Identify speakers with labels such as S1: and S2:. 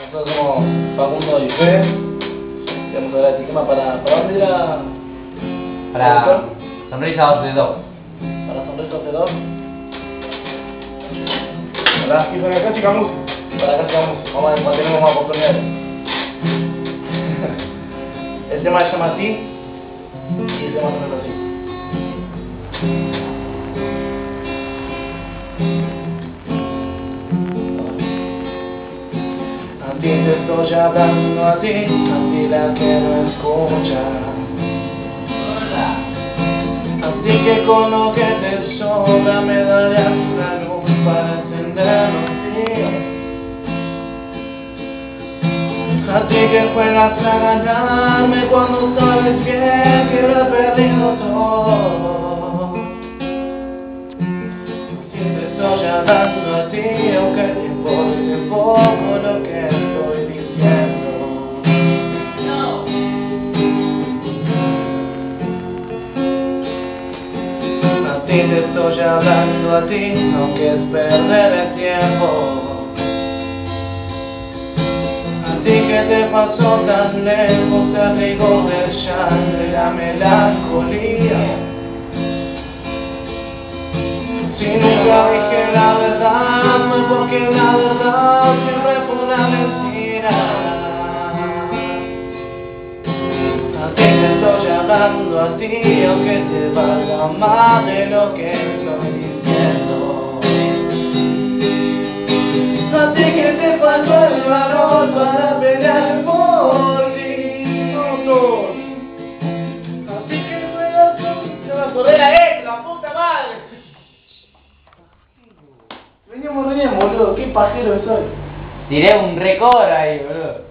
S1: Nosotros somos Facundo y Fe. Vamos a ver este esquema para dónde irá.
S2: Para sonrisa 2 de 2.
S1: Para sonrisa de 2. Y para acá chicamos. Para acá chicamos. Vamos a ver cuando tenemos más oportunidades. El tema se llama así. Y el tema se llama así. A ti te estoy hablando a ti la que no escucha. A ti que con lo que te sobra me darías la luz para encender los días. A ti que juegas a ganarme cuando sabes bien que lo he perdido todo. A ti te estoy hablando a ti, aunque te importe poco lo que estoy diciendo. A ti te estoy hablando a ti, aunque es perder el tiempo. A ti que te pasó tan lejos, te abrigo del llanto y la melancolía. Si nunca dije la verdad, no es porque la verdad siempre fue una mentira. A ti te estoy hablando a ti, aunque te valga más de lo que estoy diciendo. A ti que te faltó el valor para pelear por ti. A ti que juegas con... ¡Se va a correr a él, la puta madre! Veníamos, boludo, qué pajero soy.
S2: Tiré un récord ahí, boludo.